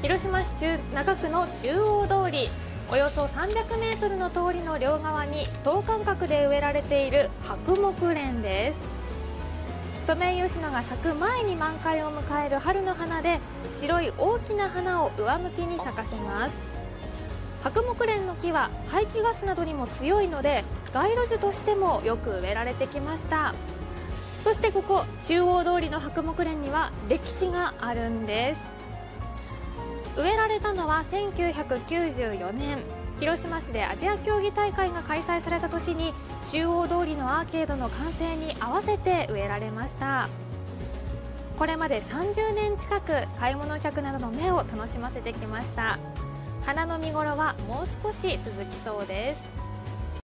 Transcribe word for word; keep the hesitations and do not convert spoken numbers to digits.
広島市中中区の中央通り、およそさんびゃくメートルの通りの両側に等間隔で植えられている白木蓮です。ソメイヨシノが咲く前に満開を迎える春の花で、白い大きな花を上向きに咲かせます。白木蓮の木は排気ガスなどにも強いので、街路樹としてもよく植えられてきました。そしてここ中央通りの白木蓮には歴史があるんです。植えられたのはせんきゅうひゃくきゅうじゅうよねん、広島市でアジア競技大会が開催された年に中央通りのアーケードの完成に合わせて植えられました。これまでさんじゅうねん近く買い物客などの目を楽しませてきました。花の見頃はもう少し続きそうです。